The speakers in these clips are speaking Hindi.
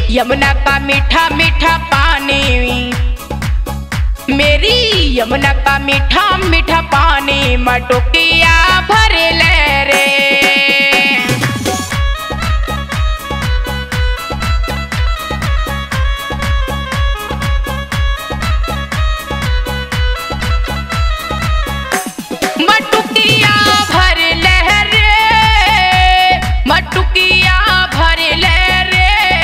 यमुना का मीठा मीठा पानी, मेरी यमुना का मीठा मीठा पानी मटुकिया भर ले रे। मटुकिया भर ले रे, मटुकिया भर ले रे।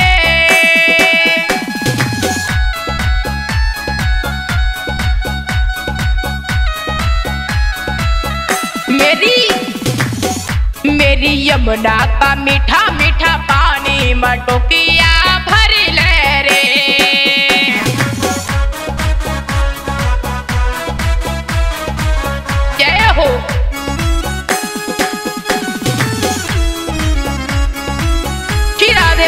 मेरी यमुना का मीठा मीठा पानी मटुकिया भर ले रे। जय हो। श्री राधे।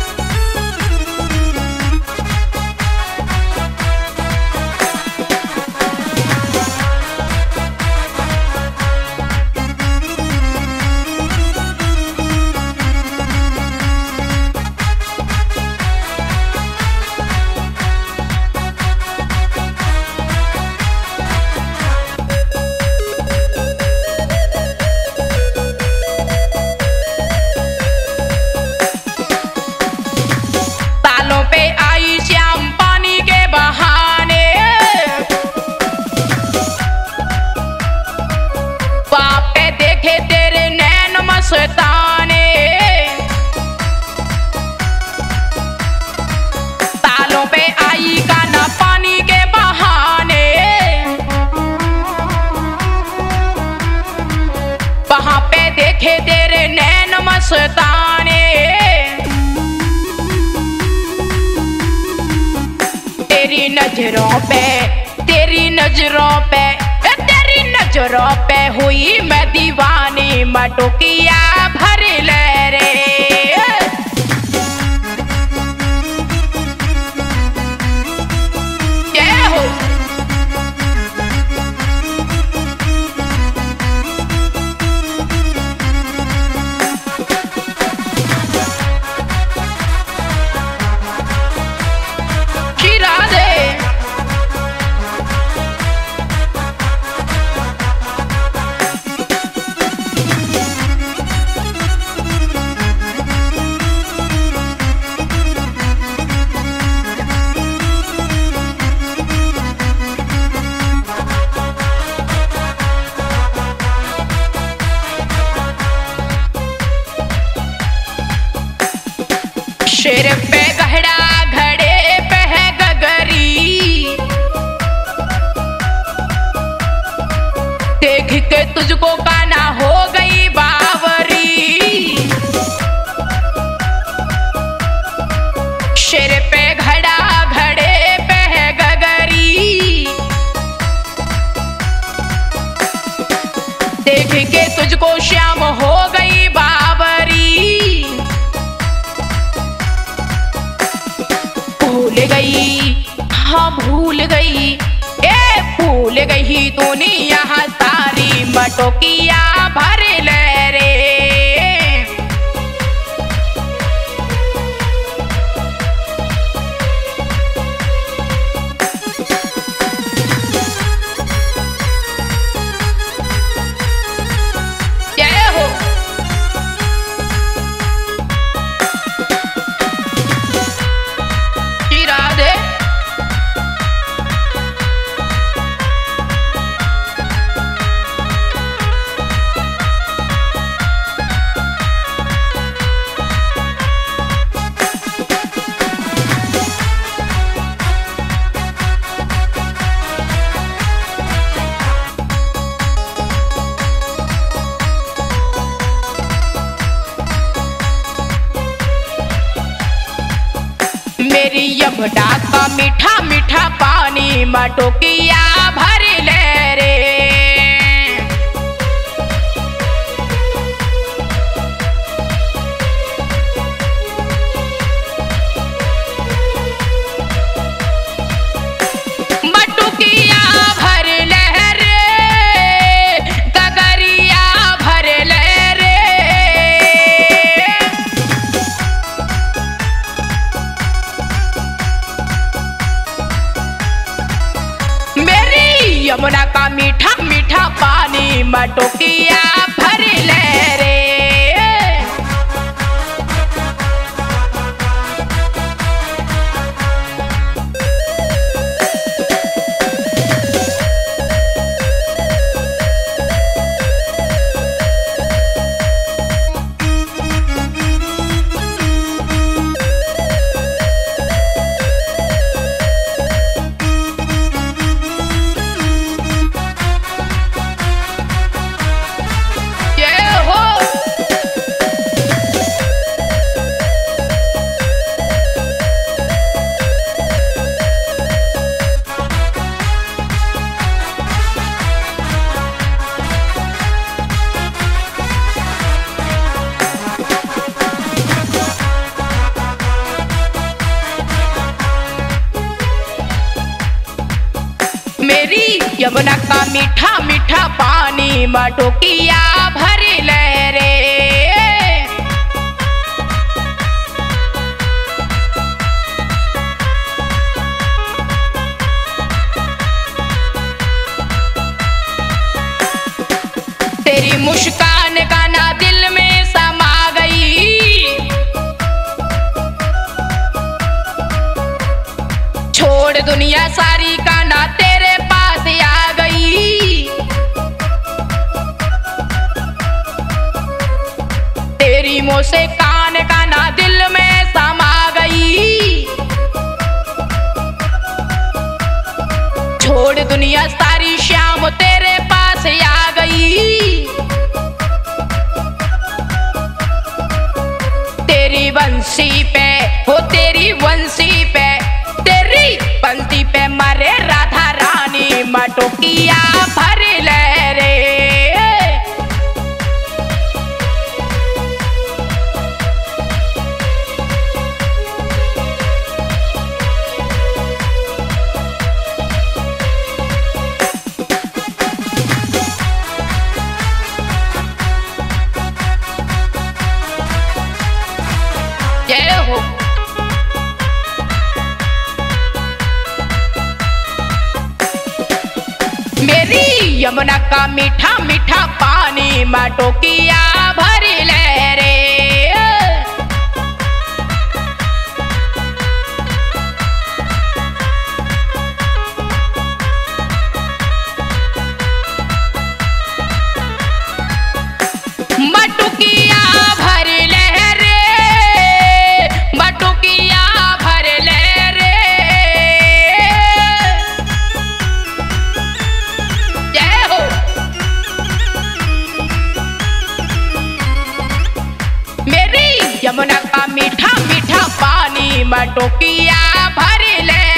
तालों पे आई गाना पानी के बहाने, वहां पे देखे तेरे नैन मस्ताने। तेरी नजरों पे, तेरी नजरों पे, तेरी नजरों पे हुई मैं दीवानी मटुकिया भर ले रे। जय हो। श्री राधे। शेर पे गहरा घड़े पे है गगरी, देख के तुझको काना हो गई बावरी। शेर पे घड़ा घड़े पे है गगरी, देख के तुझको श्याम हो गई बावरी। भूल गई, हाँ भूल गई, ए भूल गई तूने यहाँ सारी मटुकिया भर ले रे। जय हो। श्री राधे। मेरी यमुना का मीठा मीठा पानी मटुकिया भर ले रे। मटुकिया भर ले रे, गगरिया भर ले रे। मटोकिया भर ले रे। मेरी यमुना का मीठा मीठा पानी मटोकिया भर ले रे। तेरी मुस्कान का ना दिल में समा गई, छोड़ दुनिया सारी का ना तेरे पास आ गई। तेरी मुस्कान का ना दिल में समा गई, छोड़ दुनिया सारी शाम तेरे पास आ गई। तेरी बंसी पे हो तेरी बंसी पे, तेरी पंक्ति पे मरे राधा रानी मटोकिया भर ले रे। जय हो। मेरी यमुना का मीठा मीठा पानी मटोकिया भर ले रे। मटोकिया भर ले रे, मटोकिया भर ले रे। जय हो। मेरी यमुना का मीठा मीठा पानी मटोकिया भर ले